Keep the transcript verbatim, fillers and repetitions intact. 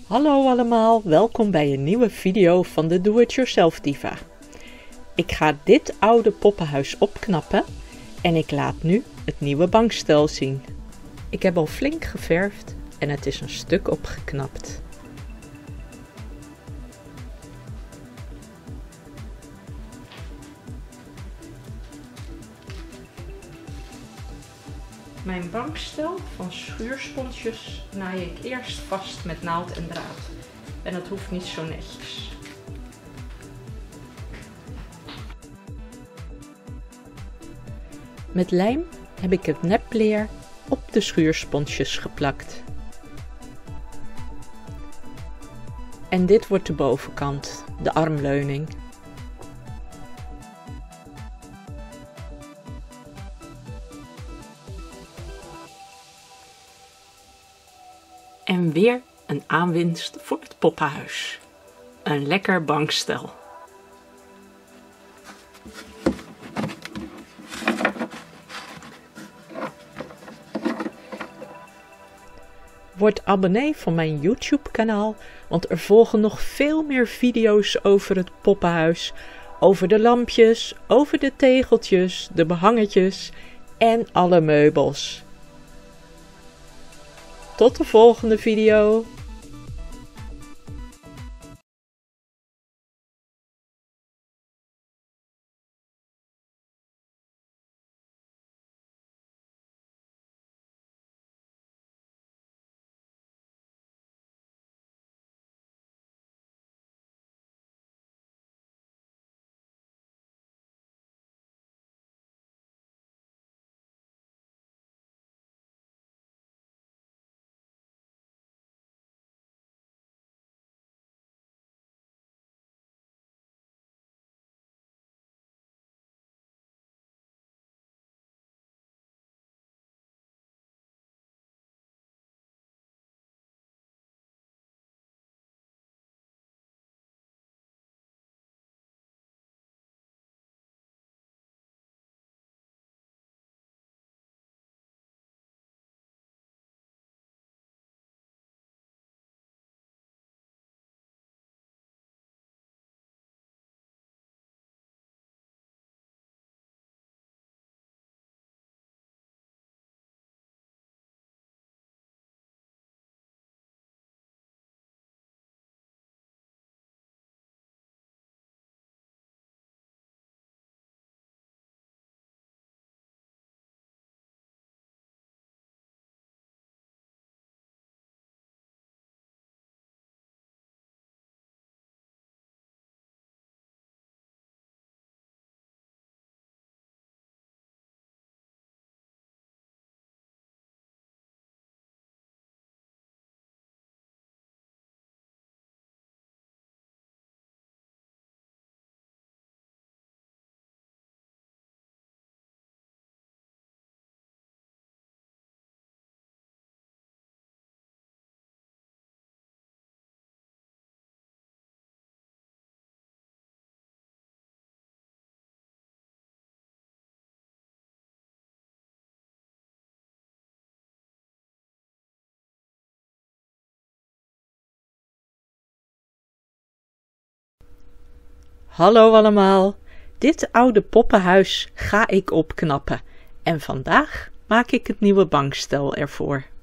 Hallo allemaal, welkom bij een nieuwe video van de Do-It-Yourself Diva. Ik ga dit oude poppenhuis opknappen en ik laat nu het nieuwe bankstel zien. Ik heb al flink geverfd en het is een stuk opgeknapt. Mijn bankstel van schuursponsjes naai ik eerst vast met naald en draad. En dat hoeft niet zo netjes. Met lijm heb ik het nepleer op de schuursponsjes geplakt. En dit wordt de bovenkant, de armleuning. En weer een aanwinst voor het poppenhuis. Een lekker bankstel. Word abonnee van mijn YouTube kanaal, want er volgen nog veel meer video's over het poppenhuis. Over de lampjes, over de tegeltjes, de behangetjes en alle meubels. Tot de volgende video! Hallo allemaal, dit oude poppenhuis ga ik opknappen en vandaag maak ik het nieuwe bankstel ervoor.